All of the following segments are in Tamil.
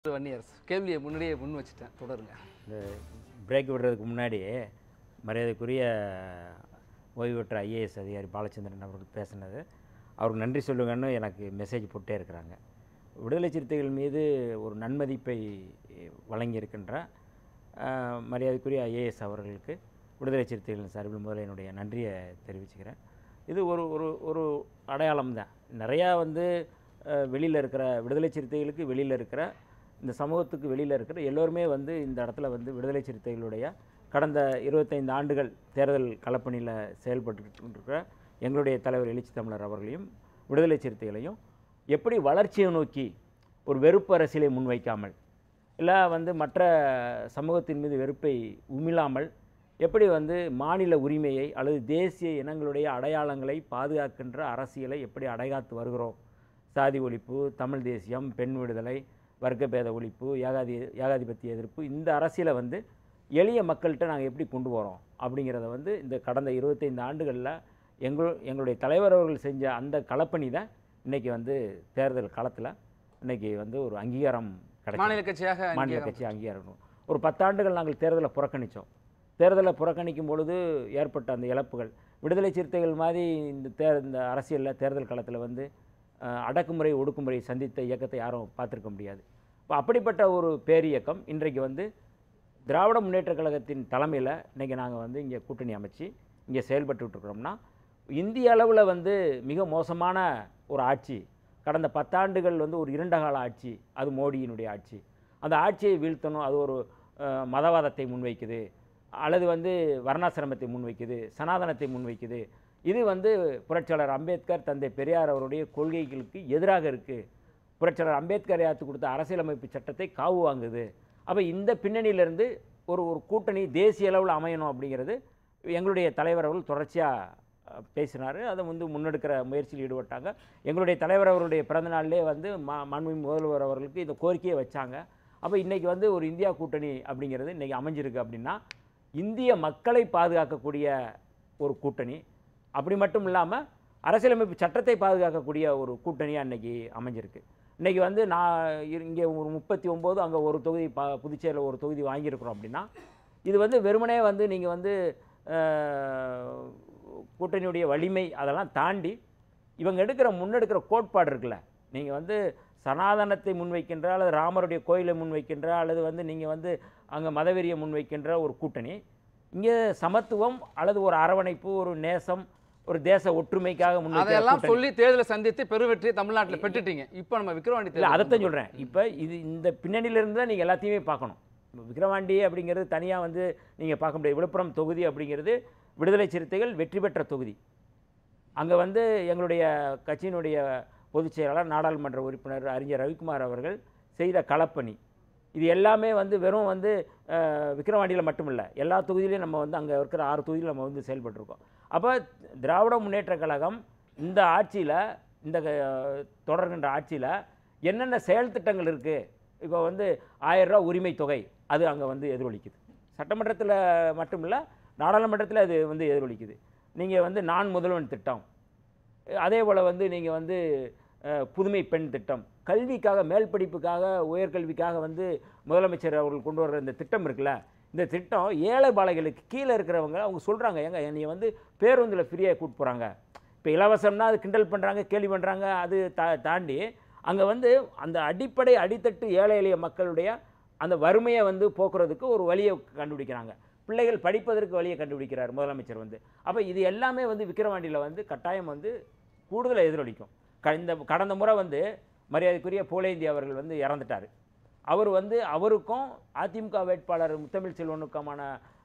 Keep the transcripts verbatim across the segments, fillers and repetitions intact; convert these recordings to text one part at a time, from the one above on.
வன்னியரசு கேள்வியை முன்னாடியே முன் வச்சுட்டேன், தொடருங்க. இந்த பிரேக் விடுறதுக்கு முன்னாடி மரியாதைக்குரிய ஓய்வு பெற்ற ஐஏஎஸ் அதிகாரி பாலச்சந்திரன் அவர்கள் பேசினது, அவருக்கு நன்றி சொல்லுங்கன்னு எனக்கு மெசேஜ் போட்டே இருக்கிறாங்க. விடுதலை சிறுத்தைகள் மீது ஒரு நன்மதிப்பை வழங்கியிருக்கின்ற மரியாதைக்குரிய ஐஏஎஸ் அவர்களுக்கு விடுதலை சிறுத்தைகளின் சார்பில் முதல்ல என்னுடைய நன்றியை தெரிவிச்சுக்கிறேன். இது ஒரு ஒரு ஒரு அடையாளம் தான். நிறையா வந்து வெளியில் இருக்கிற விடுதலை சிறுத்தைகளுக்கு வெளியில் இருக்கிற இந்த சமூகத்துக்கு வெளியில் இருக்கிற எல்லோருமே வந்து இந்த இடத்துல வந்து விடுதலை சிறுத்தைகளுடைய கடந்த இருபத்தைந்து ஆண்டுகள் தேர்தல் களப்பணியில் செயல்பட்டு இருக்கிற எங்களுடைய தலைவர் எழுச்சி தமிழர் அவர்களையும் விடுதலை சிறுத்தைகளையும் எப்படி வளர்ச்சியை நோக்கி ஒரு வெறுப்பு அரசியலை முன்வைக்காமல், இல்லை வந்து மற்ற சமூகத்தின் மீது வெறுப்பை உமிழாமல் எப்படி வந்து மாநில உரிமையை அல்லது தேசிய இனங்களுடைய அடையாளங்களை பாதுகாக்கின்ற அரசியலை எப்படி அடைகாத்து வருகிறோம். சாதி ஒழிப்பு, தமிழ் தேசியம், பெண் விடுதலை, வர்க்கபேத ஒழிப்பு, ஏகாதி ஏகாதிபத்திய எதிர்ப்பு, இந்த அரசியலை வந்து எளிய மக்கள்கிட்ட நாங்கள் எப்படி கொண்டு வரோம் அப்படிங்கிறத வந்து இந்த கடந்த இருபத்தைந்து ஆண்டுகளில் எங்கள் எங்களுடைய தலைவர் அவர்கள் செஞ்ச அந்த களப்பணி தான் இன்றைக்கி வந்து தேர்தல் களத்தில் இன்றைக்கி வந்து ஒரு அங்கீகாரம் கிடைக்கும். மாநில கட்சியாக மாநில கட்சி அங்கீகாரம். ஒரு பத்தாண்டுகள் நாங்கள் தேர்தலை புறக்கணித்தோம். தேர்தலை புறக்கணிக்கும் பொழுது ஏற்பட்ட அந்த இழப்புகள், விடுதலை சிறுத்தைகள் மாதிரி இந்த தே இந்த அரசியலில் தேர்தல் களத்தில் வந்து அடக்குமுறை ஒடுக்குமுறை சந்தித்த இயக்கத்தை யாரும் பார்த்துருக்க முடியாது. இப்போ அப்படிப்பட்ட ஒரு பேரியக்கம் இன்றைக்கு வந்து திராவிட முன்னேற்ற கழகத்தின் தலைமையில் இன்றைக்கி நாங்கள் வந்து இங்கே கூட்டணி அமைச்சு இங்கே செயல்பட்டுருக்கிறோம்னா, இந்திய அளவில் வந்து மிக மோசமான ஒரு ஆட்சி கடந்த பத்தாண்டுகள் வந்து ஒரு இரண்ட கால ஆட்சி, அது மோடியினுடைய ஆட்சி. அந்த ஆட்சியை வீழ்த்தணும், அது ஒரு மதவாதத்தை முன்வைக்குது, அல்லது வந்து வர்ணாசிரமத்தை முன்வைக்குது, சனாதனத்தை முன்வைக்குது. இது வந்து புரட்சியாளர் அம்பேத்கர், தந்தை பெரியார் அவருடைய கொள்கைகளுக்கு எதிராக இருக்குது. புரட்சியாளர் அம்பேத்கர் யாத்து கொடுத்த அரசியலமைப்பு சட்டத்தை காவு வாங்குது. அப்போ இந்த பின்னணியிலேருந்து ஒரு ஒரு கூட்டணி தேசிய அளவில் அமையணும் அப்படிங்கிறது எங்களுடைய தலைவர் அவர்கள் தொடர்ச்சியாக பேசினார். அதை வந்து முன்னெடுக்கிற முயற்சியில் ஈடுபட்டாங்க. எங்களுடைய தலைவர் அவருடைய பிறந்தநாளிலே வந்து மா மாண்புமிகு முதல்வர் அவர்களுக்கு இந்த கோரிக்கையை வச்சாங்க. அப்போ இன்றைக்கி வந்து ஒரு இந்தியா கூட்டணி அப்படிங்கிறது இன்றைக்கி அமைஞ்சிருக்கு. அப்படின்னா இந்திய மக்களை பாதுகாக்கக்கூடிய ஒரு கூட்டணி, அப்படி மட்டும் இல்லாமல் அரசியலமைப்பு சட்டத்தை பாதுகாக்கக்கூடிய ஒரு கூட்டணியாக இன்றைக்கி அமைஞ்சிருக்கு. இன்றைக்கி வந்து நான் இங்கே ஒரு முப்பத்தி ஒம்பது அங்கே ஒரு தொகுதி ப புதுச்சேரியில் ஒரு தொகுதி வாங்கியிருக்கிறோம். அப்படின்னா இது வந்து வெறுமனே வந்து நீங்கள் வந்து கூட்டணியுடைய வலிமை அதெல்லாம் தாண்டி இவங்க எடுக்கிற முன்னெடுக்கிற கோட்பாடு இருக்குல்ல, நீங்கள் வந்து சனாதனத்தை முன்வைக்கின்ற அல்லது ராமருடைய கோயிலை முன்வைக்கின்ற அல்லது வந்து நீங்கள் வந்து அங்கே மதவெறியை முன்வைக்கின்ற ஒரு கூட்டணி, இங்கே சமத்துவம் அல்லது ஒரு அரவணைப்பு, ஒரு நேசம், ஒரு தேச ஒற்றுமைக்காக அதெல்லாம் சொல்லி தேர்தலை சந்தித்து பெருவெற்றியை தமிழ்நாட்டில் பெற்றுட்டீங்க. இப்போ நம்ம விக்கிரவாண்டி இல்லை அதைத்தான் சொல்கிறேன். இப்போ இது இந்த பின்னணியிலிருந்து தான் நீங்கள் எல்லாத்தையுமே பார்க்கணும். விக்கிரவாண்டி அப்படிங்கிறது தனியாக வந்து நீங்கள் பார்க்க முடியாது. விழுப்புரம் தொகுதி அப்படிங்கிறது விடுதலை சிறுத்தைகள் வெற்றி பெற்ற தொகுதி. அங்கே வந்து எங்களுடைய கட்சியினுடைய பொதுச் செயலாளர், நாடாளுமன்ற உறுப்பினர் அறிஞர் ரவிக்குமார் அவர்கள் செய்த களப்பணி, இது எல்லாமே வந்து வெறும் வந்து விக்கிரவாண்டியில் மட்டும் இல்லை, எல்லா தொகுதியிலையும் நம்ம வந்து அங்கே இருக்கிற ஆறு தொகுதியில் நம்ம வந்து செயல்பட்டுருக்கோம். அப்போ திராவிட முன்னேற்ற கழகம் இந்த ஆட்சியில், இந்த தொடர்கின்ற ஆட்சியில் என்னென்ன செயல் திட்டங்கள் இருக்குது. இப்போ வந்து ஆயிரம் ரூபா உரிமை தொகை அது அங்கே வந்து எதிரொலிக்குது. சட்டமன்றத்தில் மட்டும் இல்லை, நாடாளுமன்றத்தில் அது வந்து எதிரொலிக்குது. நீங்கள் வந்து நான் முதல்வன் திட்டம், அதே போல் வந்து நீங்கள் வந்து புதுமை பெண் திட்டம், கல்விக்காக மேல் படிப்புக்காக உயர்கல்விக்காக வந்து முதலமைச்சர் அவர்கள் கொண்டு வர்ற இந்த திட்டம் இருக்குல்ல, இந்த திட்டம் ஏழை பாலைகளுக்கு கீழே இருக்கிறவங்க அவங்க சொல்கிறாங்க, ஏங்க என்னை வந்து பேருந்தில் ஃப்ரீயாக கூப்பிட்டு போகிறாங்க. இப்போ இலவசம்னா அது கிண்டல் பண்ணுறாங்க, கேலி பண்ணுறாங்க. அது தா தாண்டி அங்கே வந்து அந்த அடிப்படை அடித்தட்டு ஏழை எளிய மக்களுடைய அந்த வறுமையை வந்து போக்குறதுக்கு ஒரு வழியை கண்டுபிடிக்கிறாங்க. பிள்ளைகள் படிப்பதற்கு வழியை கண்டுபிடிக்கிறார் முதலமைச்சர் வந்து. அப்போ இது எல்லாமே வந்து விக்கிரவாண்டியில் வந்து கட்டாயம் வந்து கூடுதலாக எதிரொலிக்கும். க இந்த கடந்த முறை வந்து மரியாதைக்குரிய புகழேந்தி அவர்கள் வந்து இறந்துட்டார். அவர் வந்து அவருக்கும் அதிமுக வேட்பாளர் முத்தமிழ் செல்வனுக்குமான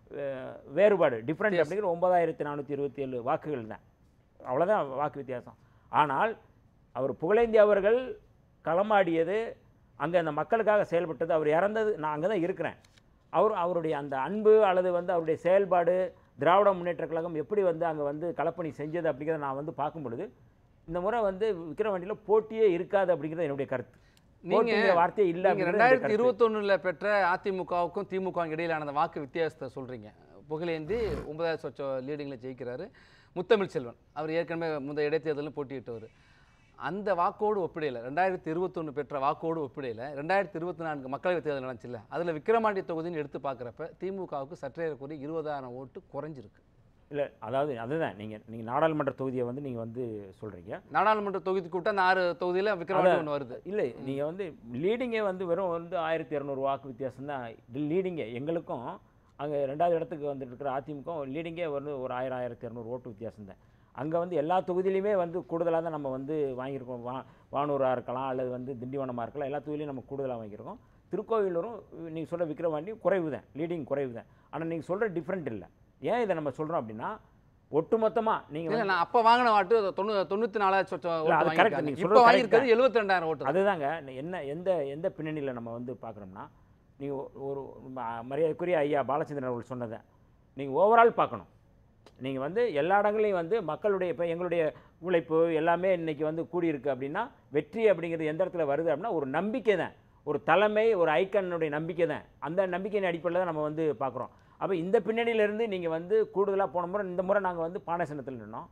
வேறுபாடு டிஃப்ரெண்ட் அப்படிங்கிற ஒன்பதாயிரத்தி நானூற்றி இருபத்தி ஏழு வாக்குகள் தான், அவ்வளோதான் வாக்கு வித்தியாசம். ஆனால் அவர் புகழேந்தி அவர்கள் களமாடியது, அங்கே அந்த மக்களுக்காக செயல்பட்டது, அவர் இறந்தது நான் அங்கே தான் இருக்கிறேன். அவர் அவருடைய அந்த அன்பு அல்லது வந்து அவருடைய செயல்பாடு, திராவிட முன்னேற்ற கழகம் எப்படி வந்து அங்கே வந்து களப்பணி செஞ்சது அப்படிங்கிறத நான் வந்து பார்க்கும் பொழுது இந்த முறை வந்து விக்கிரவாண்டியில் போட்டியே இருக்காது அப்படிங்கிறது என்னுடைய கருத்து. நீங்கள் வார்த்தையே இல்லை. ரெண்டாயிரத்தி இருபத்தொன்னுல பெற்ற அதிமுகவுக்கும் திமுக இடையிலான அந்த வாக்கு வித்தியாசத்தை சொல்கிறீங்க. புகழேந்தி ஒன்பதாயிரம் சொச்ச லீடிங்கில் ஜெயிக்கிறாரு. முத்தமிழ் செல்வன் அவர் ஏற்கனவே முந்தைய இடைத்தேர்தலில் போட்டியிட்டவர். அந்த வாக்கோடு ஒப்பிடையில் ரெண்டாயிரத்தி இருபத்தொன்று பெற்ற வாக்கோடு ஒப்பிடையில் ரெண்டாயிரத்தி இருபத்தி நான்கு மக்களவைத் தேர்தல் நடந்துச்சுல்ல, அதில் விக்கிரவாண்டி தொகுதின்னு எடுத்து பார்க்குறப்ப திமுகவுக்கு சற்றேறக்குறைய இருபதாயிரம் ஓட்டு குறைஞ்சிருக்கு. இல்லை, அதாவது அதுதான் நீங்கள் நீங்கள் நாடாளுமன்ற தொகுதியை வந்து நீங்கள் வந்து சொல்கிறீங்க. நாடாளுமன்ற தொகுதி கூட்டம் அந்த ஆறு தொகுதியில் விக்கிரவாண்டி ஒன்று வருது. இல்லை, நீங்கள் வந்து லீடிங்கே வந்து வெறும் வந்து ஆயிரத்தி இரநூறு வாக்கு வித்தியாசம் தான் லீடிங்கே. எங்களுக்கும் அங்கே ரெண்டாவது இடத்துக்கு வந்துட்டு இருக்கிற அதிமுக லீடிங்கே வந்து ஒரு ஆயிரம் ஆயிரத்தி இரநூறு ஓட்டு வித்தியாசம் தான். அங்கே வந்து எல்லா தொகுதியிலையுமே வந்து கூடுதலாக தான் நம்ம வந்து வாங்கியிருக்கோம். வா வானூராக இருக்கலாம் அல்லது வந்து திண்டிவனமாக இருக்கலாம், எல்லா தொகுதியிலையும் நம்ம கூடுதலாக வாங்கியிருக்கோம். திருக்கோவிலூரும் நீங்கள் சொல்கிற விக்கிரவாண்டி குறைவு தான், லீடிங் குறைவு தான். ஆனால் நீங்கள் சொல்கிற டிஃப்ரெண்ட் இல்லை. ஏன் இதை நம்ம சொல்கிறோம் அப்படின்னா, ஒட்டுமொத்தமாக நீங்கள் இல்லை, நான் அப்போ வாங்கின வாட்டு தொண்ணூ தொண்ணூற்றி நாலாயிரம் கரெக்ட், நீங்கள் இப்போ சொல்கிறது வாங்கியிருக்கிறது எழுபத்தி ரெண்டாயிரம் ஓட்டு. அதுதாங்க என்ன எந்த எந்த பின்னணியில் நம்ம வந்து பார்க்குறோம்னா, நீங்கள் ஒரு மரியாதைக்குரிய ஐயா பாலச்சந்திரன் அவர்கள் சொன்னதை நீங்கள் ஓவரால் பார்க்கணும். நீங்கள் வந்து எல்லா இடங்களையும் வந்து மக்களுடைய இப்போ எங்களுடைய உழைப்பு எல்லாமே இன்றைக்கி வந்து கூடியிருக்கு அப்படின்னா, வெற்றி அப்படிங்கிறது எந்த இடத்துல வருது அப்படின்னா ஒரு நம்பிக்கை தான், ஒரு தலைமை, ஒரு ஐக்கனுடைய நம்பிக்கை தான். அந்த நம்பிக்கையின் அடிப்படையில் தான் நம்ம வந்து பார்க்குறோம். அப்போ இந்த பின்னணியிலேருந்து நீங்கள் வந்து கூடுதலாக போன முறை இந்த முறை நாங்கள் வந்து பானை சின்னத்தில் நின்னோம்.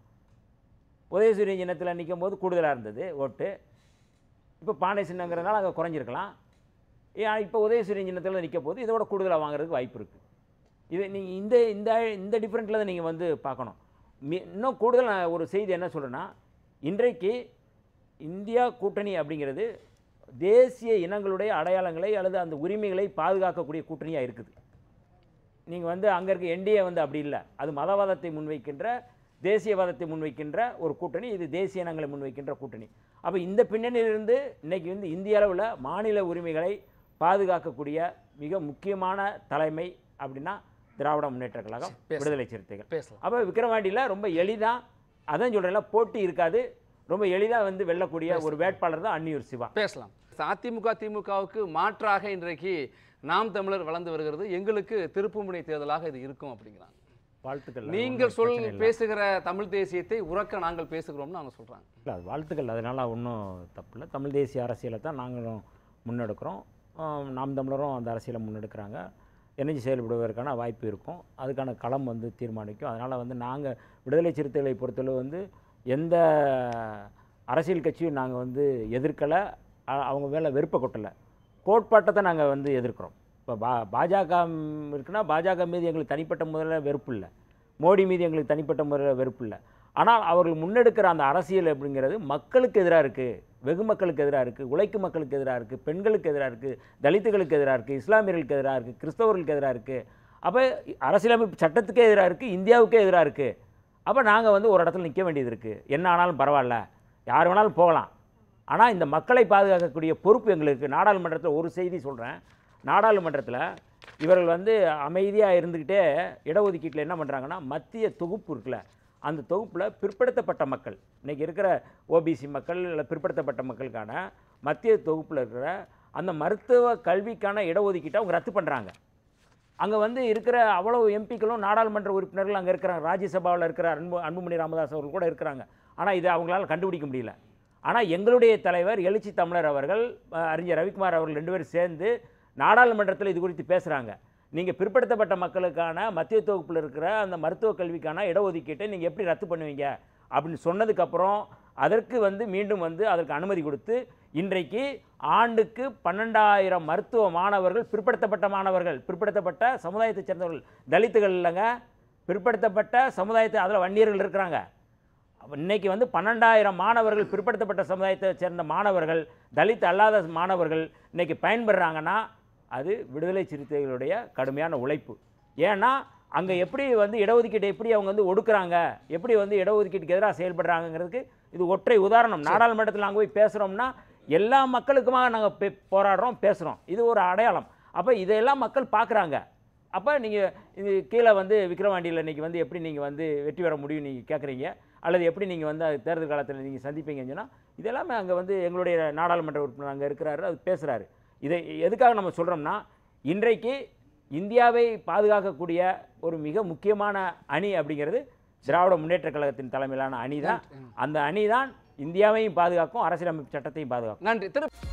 உதயசூரிய சின்னத்தில் நிற்கும் போது கூடுதலாக இருந்தது ஓட்டு. இப்போ பானை சின்னங்கிறதுனால அங்கே குறைஞ்சிருக்கலாம். ஏன் இப்போ உதயசூரிய சின்னத்தில் நிற்க போது இதோட கூடுதலாக வாங்குறதுக்கு வாய்ப்பு இருக்குது. இது நீங்கள் இந்த இந்த இந்த டிஃப்ரெண்ட்டில் தான் நீங்கள் வந்து பார்க்கணும். மி இன்னும் கூடுதல் நான் ஒரு செய்தி என்ன சொல்கிறேன்னா, இன்றைக்கு இந்தியா கூட்டணி அப்படிங்கிறது தேசிய இனங்களுடைய அடையாளங்களை அல்லது அந்த உரிமைகளை பாதுகாக்கக்கூடிய கூட்டணியாக இருக்குது. நீங்கள் வந்து அங்கே இருக்க என்டிஏ வந்து அப்படி இல்லை. அது மதவாதத்தை முன்வைக்கின்ற, தேசியவாதத்தை முன்வைக்கின்ற ஒரு கூட்டணி. இது தேசிய இனங்களை முன்வைக்கின்ற கூட்டணி. அப்போ இந்த பின்னணியிலிருந்து இன்றைக்கி வந்து இந்திய அளவில் மாநில உரிமைகளை பாதுகாக்கக்கூடிய மிக முக்கியமான தலைமை அப்படின்னா திராவிட முன்னேற்ற கழகம், விடுதலை சிறுத்தைகள். அப்போ விக்கிரவாண்டியில் ரொம்ப எளிதாக, அதான் சொல்கிறேன்ல, போட்டி இருக்காது, ரொம்ப எளிதாக வந்து வெல்லக்கூடிய ஒரு வேட்பாளர் தான் அன்னியூர் சிவா. பேசலாம். அதிமுக திமுகவுக்கு மாற்றாக இன்றைக்கு நாம் தமிழர் வளர்ந்து வருகிறது. எங்களுக்கு திருப்புமுனை தேர்தலாக இது இருக்கும் அப்படிங்கிறாங்க. வாழ்த்துக்கள். நீங்கள் சொல் பேசுகிற தமிழ் தேசியத்தை உறக்க நாங்கள் பேசுகிறோம்னு அவங்க சொல்கிறாங்க. இல்லை, அது வாழ்த்துக்கள், அதனால் ஒன்றும் தப்பு இல்லை. தமிழ் தேசிய அரசியலை தான் நாங்களும் முன்னெடுக்கிறோம். நாம் தமிழரும் அந்த அரசியலை முன்னெடுக்கிறாங்க. இணைஞ்சு செயல்படுவதற்கான வாய்ப்பு இருக்கும். அதுக்கான களம் வந்து தீர்மானிக்கும். அதனால் வந்து நாங்கள் விடுதலை சிறுத்தைகளை பொறுத்தளவு வந்து எந்த அரசியல் கட்சியும் நாங்கள் வந்து எதிர்க்கலை, அவங்க மேலே வெறுப்பை கொட்டலை. கோட்பாட்டை தான் நாங்கள் வந்து எதிர்க்கிறோம். இப்போ பா பாஜக இருக்குன்னா பாஜக மீது எங்களுக்கு தனிப்பட்ட முறையில் வெறுப்பு இல்லை, மோடி மீது எங்களுக்கு தனிப்பட்ட முறையில் வெறுப்பு இல்லை. ஆனால் அவர்கள் முன்னெடுக்கிற அந்த அரசியல் அப்படிங்கிறது மக்களுக்கு எதிராக இருக்குது, வெகு மக்களுக்கு எதிராக இருக்குது, உழைக்கும் மக்களுக்கு எதிராக இருக்குது, பெண்களுக்கு எதிராக இருக்குது, தலித்துகளுக்கு எதிராக இருக்குது, இஸ்லாமியர்களுக்கு எதிராக இருக்குது, கிறிஸ்தவர்களுக்கு எதிராக இருக்குது. அப்போ அரசியலமைப்பு சட்டத்துக்கே எதிராக இருக்குது, இந்தியாவுக்கே எதிராக இருக்குது. அப்போ நாங்கள் வந்து ஒரு இடத்துல நிற்க வேண்டியது இருக்குது. என்ன ஆனாலும் பரவாயில்ல, யார் வேணாலும் போகலாம், ஆனால் இந்த மக்களை பாதுகாக்கக்கூடிய பொறுப்பு எங்களுக்கு. நாடாளுமன்றத்தில் ஒரு செய்தி சொல்கிறேன். நாடாளுமன்றத்தில் இவர்கள் வந்து அமைதியாக இருந்துக்கிட்டே இடஒதுக்கீட்டில் என்ன பண்ணுறாங்கன்னா, மத்திய தொகுப்பு இருக்குல்ல, அந்த தொகுப்பில் பிற்படுத்தப்பட்ட மக்கள், இன்றைக்கி இருக்கிற ஓபிசி மக்கள் இல்லை பிற்படுத்தப்பட்ட மக்களுக்கான மத்திய தொகுப்பில் இருக்கிற அந்த மருத்துவ கல்விக்கான இடஒதுக்கீட்டை அவங்க ரத்து பண்ணுறாங்க. அங்கே வந்து இருக்கிற அவ்வளோ எம்பிக்களும் நாடாளுமன்ற உறுப்பினர்கள் அங்கே இருக்கிறாங்க. ராஜ்யசபாவில் இருக்கிற அன்பு அன்புமணி ராமதாஸ் அவர்கள் கூட இருக்கிறாங்க. ஆனால் இதை அவங்களால கண்டுபிடிக்க முடியல. ஆனால் எங்களுடைய தலைவர் எழுச்சி தமிழர் அவர்கள், அறிஞர் ரவிக்குமார் அவர்கள் ரெண்டு பேரும் சேர்ந்து நாடாளுமன்றத்தில் இது குறித்து பேசுகிறாங்க. நீங்கள் பிற்படுத்தப்பட்ட மக்களுக்கான மத்திய தொகுப்பில் இருக்கிற அந்த மருத்துவ கல்விக்கான இடஒதுக்கீட்டை நீங்கள் எப்படி ரத்து பண்ணுவீங்க அப்படின்னு சொன்னதுக்கப்புறம் அதற்கு வந்து மீண்டும் வந்து அதற்கு அனுமதி கொடுத்து இன்றைக்கு ஆண்டுக்கு பன்னெண்டாயிரம் மருத்துவ மாணவர்கள், பிற்படுத்தப்பட்ட மாணவர்கள், பிற்படுத்தப்பட்ட சமுதாயத்தை சேர்ந்தவர்கள், தலித்துகள் இல்லைங்க, பிற்படுத்தப்பட்ட சமுதாயத்தை, அதில் வன்னியர்கள் இருக்கிறாங்க. இன்றைக்கி வந்து பன்னெண்டாயிரம் மாணவர்கள், பிற்படுத்தப்பட்ட சமுதாயத்தை சேர்ந்த மாணவர்கள், தலித் அல்லாத மாணவர்கள் இன்றைக்கி பயன்பெறாங்கன்னா அது விடுதலை சிறுத்தைகளுடைய கடுமையான உழைப்பு. ஏன்னா அங்கே எப்படி வந்து இடஒதுக்கீட்டை எப்படி அவங்க வந்து ஒடுக்குறாங்க, எப்படி வந்து இடஒதுக்கீட்டுக்கு எதிராக செயல்படுறாங்கிறதுக்கு இது ஒற்றை உதாரணம். நாடாளுமன்றத்தில் நாங்கள் போய் பேசுகிறோம்னா எல்லா மக்களுக்குமாக நாங்கள் பே போராடுறோம் பேசுகிறோம், இது ஒரு அடையாளம். அப்போ இதையெல்லாம் மக்கள் பார்க்குறாங்க. அப்போ நீங்கள் இது கீழே வந்து விக்கிரவாண்டியில் இன்றைக்கி வந்து எப்படி நீங்கள் வந்து வெற்றி பெற முடியும் நீங்கள் கேட்குறீங்க, அல்லது எப்படி நீங்கள் வந்து தேர்தல் காலத்தில் நீங்கள் சந்திப்பீங்கன்னு சொன்னால் இதெல்லாமே அங்கே வந்து எங்களுடைய நாடாளுமன்ற உறுப்பினர் அங்கே இருக்கிறாரு, அது பேசுகிறாரு. இதை எதுக்காக நம்ம சொல்கிறோம்னா, இன்றைக்கு இந்தியாவை பாதுகாக்கக்கூடிய ஒரு மிக முக்கியமான அணி அப்படிங்கிறது திராவிட முன்னேற்ற கழகத்தின் தலைமையிலான அணி தான். அந்த அணி தான் இந்தியாவையும் பாதுகாக்கும், அரசியலமைப்பு சட்டத்தையும் பாதுகாக்கும். நன்றி. திரு